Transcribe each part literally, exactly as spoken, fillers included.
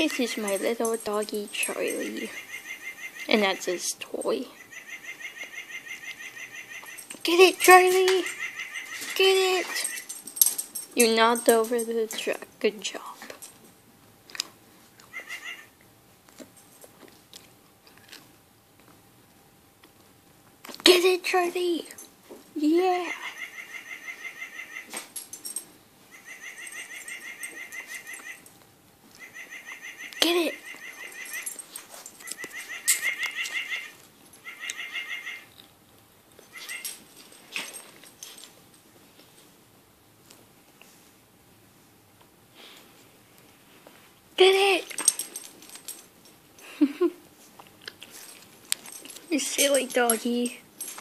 This is my little doggy Charlie, and that's his toy. Get it, Charlie! Get it! You knocked over the truck. Good job. Get it, Charlie! Yeah! Get it! Get it! You silly doggy.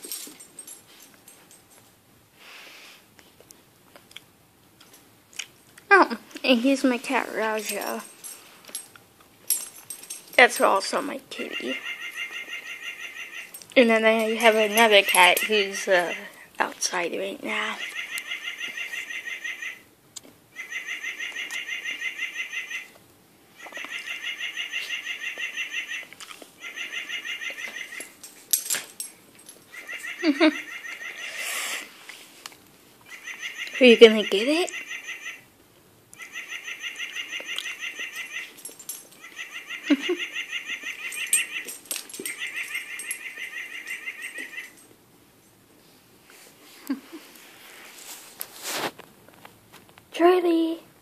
Oh, and here's my cat Raja. That's also my kitty. And then I have another cat who's uh, outside right now. Are you gonna get it? Charlie,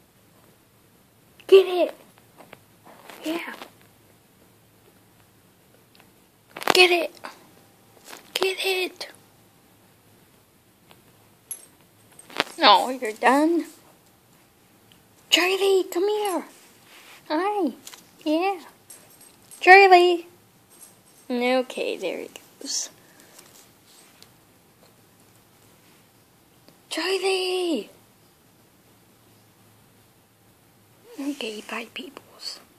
get it. Yeah. Get it. Get it. No, you're done. Charlie, come here. Hi. Yeah. Charlie. Okay, there he goes. Charlie. Okay, bye, peoples.